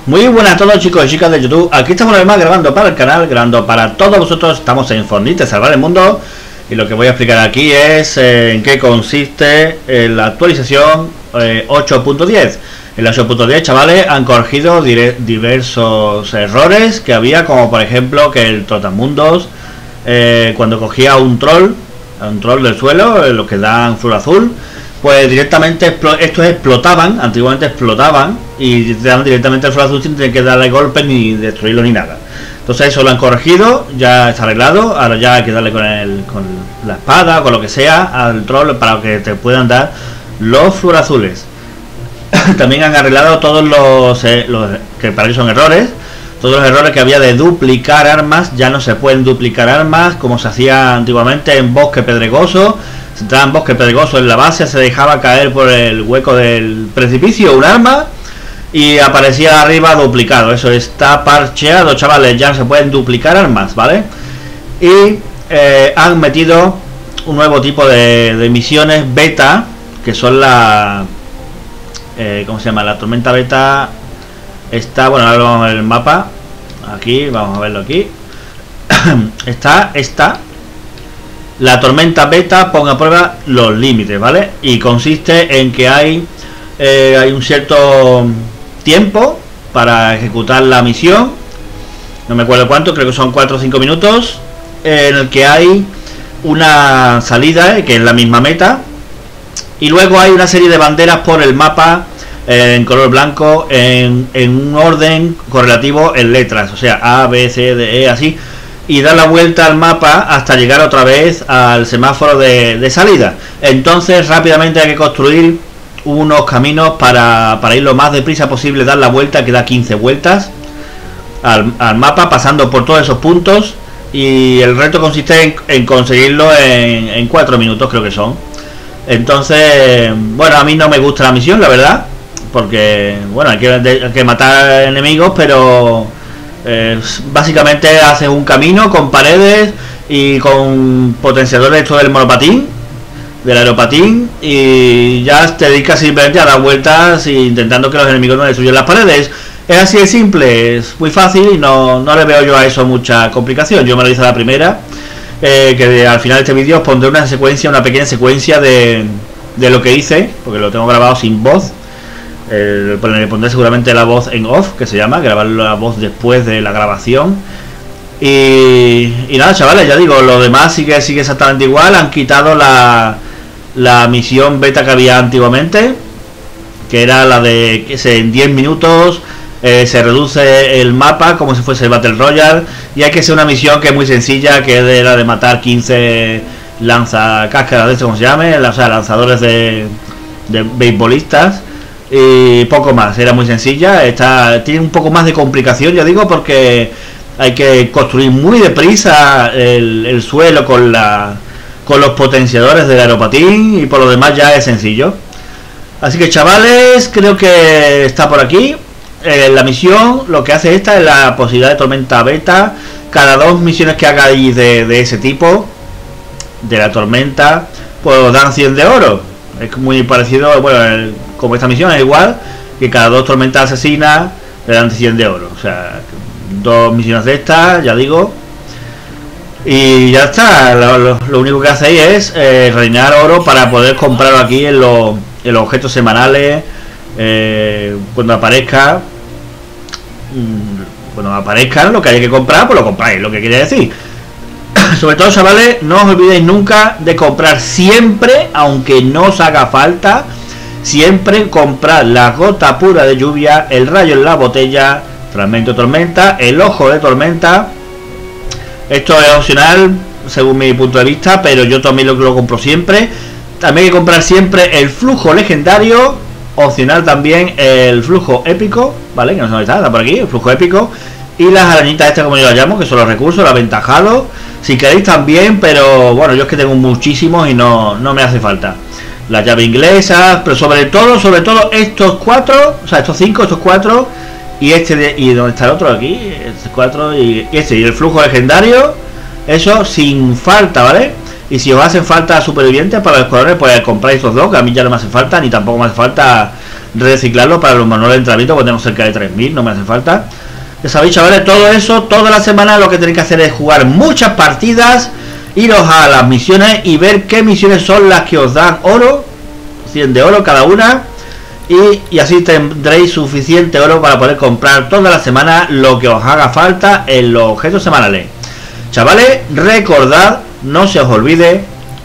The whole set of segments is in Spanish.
Muy buenas a todos, chicos y chicas de YouTube. Aquí estamos una vez más grabando para el canal, grabando para todos vosotros. Estamos en Fortnite Salvar el Mundo. Y lo que voy a explicar aquí es en qué consiste la actualización 8.10. En la 8.10, chavales, han corregido diversos errores que había, como por ejemplo que el Trotamundos, cuando cogía un troll del suelo, los que dan flor azul, pues directamente estos explotaban, antiguamente explotaban y te dan directamente el flor azul sin tener que darle golpes ni destruirlo ni nada. Entonces eso lo han corregido, ya está arreglado. Ahora ya hay que darle con la espada, con lo que sea, al troll para que te puedan dar los flor azules. También han arreglado todos los que para ellos son errores. Todos los errores que había de duplicar armas, ya no se pueden duplicar armas como se hacía antiguamente en Bosque Pedregoso. Se entraba en Bosque Pedregoso en la base, se dejaba caer por el hueco del precipicio un arma y aparecía arriba duplicado. Eso está parcheado, chavales, ya no se pueden duplicar armas, ¿vale? Y han metido un nuevo tipo de misiones beta, que son la... ¿cómo se llama? La tormenta beta. Está, bueno, ahora vamos a ver el mapa. Aquí, vamos a verlo aquí. Está la tormenta beta, ponga a prueba los límites, ¿vale? Y consiste en que hay un cierto tiempo para ejecutar la misión. No me acuerdo cuánto, creo que son 4 o 5 minutos. En el que hay una salida, que es la misma meta. Y luego hay una serie de banderas por el mapa en color blanco, en un orden correlativo en letras, o sea, A, B, C, D, E, así, y dar la vuelta al mapa hasta llegar otra vez al semáforo de salida. Entonces rápidamente hay que construir unos caminos para ir lo más deprisa posible, dar la vuelta, que da 15 vueltas al mapa, pasando por todos esos puntos, y el reto consiste en conseguirlo en 4 minutos, creo que son. Entonces, bueno, a mí no me gusta la misión, la verdad, porque, bueno, hay que matar enemigos, pero básicamente haces un camino con paredes y con potenciadores esto del monopatín, del aeropatín, y ya te dedicas simplemente a dar vueltas intentando que los enemigos no destruyan las paredes. Es así de simple, es muy fácil y no le veo yo a eso mucha complicación. Yo me lo hice a la primera. Que al final de este vídeo os pondré una pequeña secuencia de lo que hice, porque lo tengo grabado sin voz. Le pondré seguramente la voz en off, que se llama, grabar la voz después de la grabación. Y nada, chavales, ya digo, lo demás sigue exactamente igual. Han quitado la misión beta que había antiguamente, que era la de que en 10 minutos se reduce el mapa como si fuese el Battle Royale, y hay que hacer una misión que es muy sencilla, que es la de matar 15 lanzacáscaras de esto, como se llame, o sea, lanzadores de beisbolistas, y poco más. Era muy sencilla. Tiene un poco más de complicación, ya digo, porque hay que construir muy deprisa el suelo con los potenciadores del aeropatín, y por lo demás ya es sencillo. Así que, chavales, creo que está por aquí. La misión, lo que hace esta es la posibilidad de tormenta beta. Cada 2 misiones que hagáis de ese tipo, de la tormenta, pues os dan 100 de oro. Es muy parecido, bueno, como esta misión es igual, que cada 2 tormentas asesinas le dan 100 de oro. O sea, 2 misiones de estas, ya digo. Y ya está. Lo único que hacéis es rellenar oro para poder comprarlo aquí en los objetos semanales. Cuando aparezcan lo que hay que comprar, pues lo compráis, lo que quiere decir. Sobre todo, chavales, no os olvidéis nunca de comprar siempre, aunque no os haga falta, siempre comprar la gota pura de lluvia, el rayo en la botella, fragmento de tormenta, el ojo de tormenta. Esto es opcional según mi punto de vista, pero yo también lo compro siempre. También hay que comprar siempre el flujo legendario. Opcional también el flujo épico, ¿vale? Que no sé dónde está por aquí, el flujo épico. Y las arañitas estas, como yo las llamo, que son los recursos, los aventajados. Si queréis también, pero bueno, yo es que tengo muchísimos y no me hace falta. Las llaves inglesas, pero sobre todo estos 4, o sea, estos 5, estos 4. Y y ¿dónde está el otro? Aquí, estos 4 y y el flujo legendario. Eso sin falta, ¿vale? Y si os hacen falta supervivientes para los escuadrones, pues compráis estos 2, que a mí ya no me hace falta, ni tampoco me hace falta reciclarlo para los manuales de entrenamiento, porque tenemos cerca de 3000, no me hace falta. Ya sabéis, chavales, todo eso, toda la semana lo que tenéis que hacer es jugar muchas partidas, iros a las misiones y ver qué misiones son las que os dan oro, 100 de oro cada una, y así tendréis suficiente oro para poder comprar toda la semana lo que os haga falta en los objetos semanales. Chavales, recordad, no se os olvide,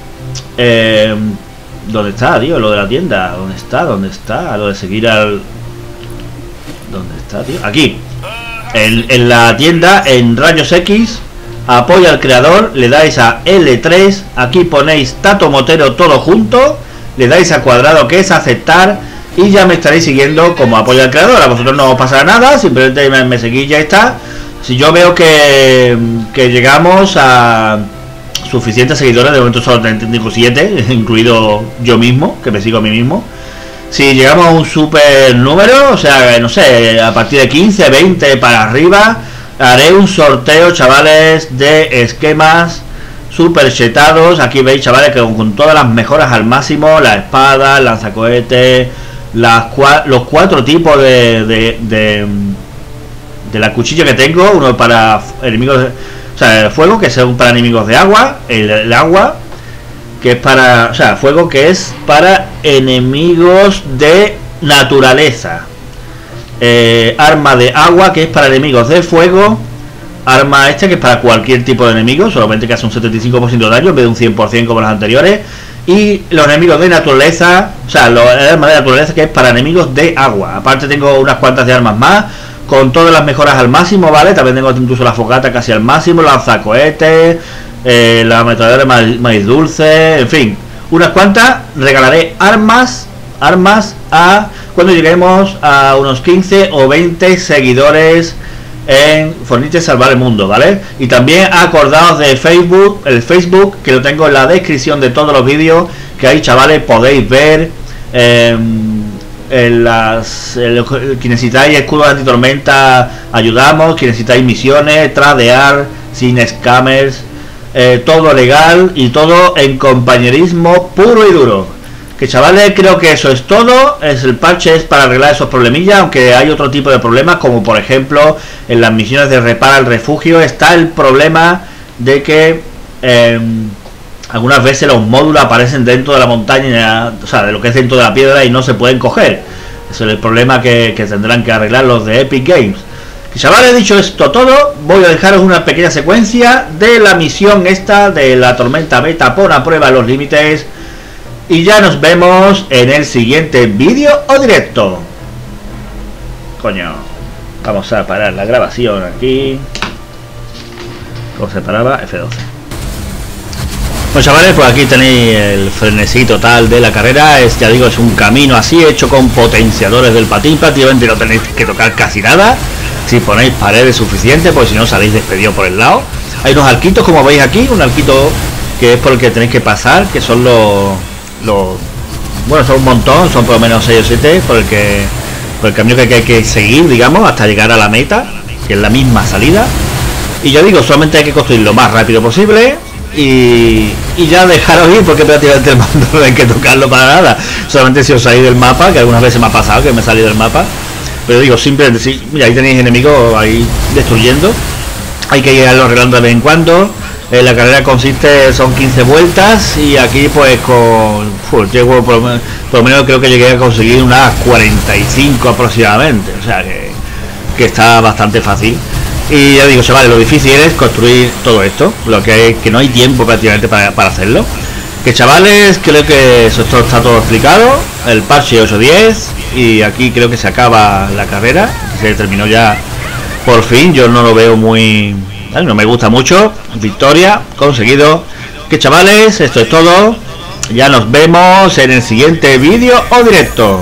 ¿dónde está, tío? Lo de la tienda, ¿dónde está? ¿Dónde está? Lo de seguir al... ¿Dónde está, tío? Aquí, en la tienda, en Rayos X, apoya al creador, le dais a L3, aquí ponéis Tato Motero todo junto, le dais a cuadrado que es aceptar y ya me estaréis siguiendo como apoyo al creador. A vosotros no os pasará nada, simplemente me seguís, ya está. Si yo veo que llegamos a suficientes seguidores, de momento solo 37, incluido yo mismo, que me sigo a mí mismo. Si llegamos a un super número, o sea, no sé, a partir de 15, 20 para arriba, haré un sorteo, chavales, de esquemas super chetados. Aquí veis, chavales, que con todas las mejoras al máximo, la espada, el lanzacohetes, los 4 tipos de la cuchilla que tengo, uno para enemigos, o sea, el fuego, que son para enemigos de agua, el agua, que es para, o sea, fuego, que es para enemigos de naturaleza, arma de agua, que es para enemigos de fuego, arma que es para cualquier tipo de enemigo, solamente que hace un 75% de daño en vez de un 100% como las anteriores, y los enemigos de naturaleza, o sea, el arma de naturaleza, que es para enemigos de agua. Aparte tengo unas cuantas de armas más con todas las mejoras al máximo, ¿vale? También tengo incluso la fogata casi al máximo, lanzacohetes, la ametralladora de maíz dulce, en fin, unas cuantas. Regalaré armas a cuando lleguemos a unos 15 o 20 seguidores en Fortnite Salvar el Mundo, ¿vale? Y también acordaos de Facebook, el Facebook, que lo tengo en la descripción de todos los vídeos, que ahí, chavales, podéis ver que necesitáis escudos antitormenta, ayudamos, que necesitáis misiones, tradear, sin scammers, todo legal y todo en compañerismo puro y duro. Que, chavales, creo que eso es todo. El parche es para arreglar esos problemillas, aunque hay otro tipo de problemas, como por ejemplo en las misiones de repara el refugio está el problema de que algunas veces los módulos aparecen dentro de la montaña, o sea, de lo que es dentro de la piedra, y no se pueden coger. Ese es el problema que tendrán que arreglar los de Epic Games. Que, chavales, dicho esto todo, voy a dejaros una pequeña secuencia de la misión esta de la tormenta beta. Pon a prueba los límites y ya nos vemos en el siguiente vídeo o directo. Coño, vamos a parar la grabación aquí. ¿Cómo se paraba? F12. Bueno, chavales, pues aquí tenéis el frenesí total de la carrera. Ya digo, es un camino así, hecho con potenciadores del patín. Prácticamente no tenéis que tocar casi nada, si ponéis paredes suficientes, pues si no salís despedido por el lado. Hay unos arquitos, como veis aquí, un arquito que es por el que tenéis que pasar, que son bueno, son un montón, son por lo menos 6 o 7 por el camino que hay que seguir, digamos, hasta llegar a la meta, que es la misma salida. Y yo digo, solamente hay que construir lo más rápido posible y ya dejaros ir, porque prácticamente el mando no hay que tocarlo para nada. Solamente si os salís del mapa, que algunas veces me ha pasado que me he salido del mapa, pero digo, simplemente, sí, mira, ahí tenéis enemigos ahí destruyendo, hay que irlo arreglando de vez en cuando. La carrera son 15 vueltas, y aquí pues llego por lo menos creo que llegué a conseguir unas 45 aproximadamente, o sea que está bastante fácil. Y ya digo, chavales, lo difícil es construir todo esto, lo que no hay tiempo prácticamente para hacerlo. Que, chavales, creo que esto está todo explicado, el parche 8.10, y aquí creo que se acaba la carrera, se terminó ya por fin. Yo no lo veo muy... no me gusta mucho. Victoria, conseguido. Que, chavales, esto es todo. Ya nos vemos en el siguiente vídeo o directo.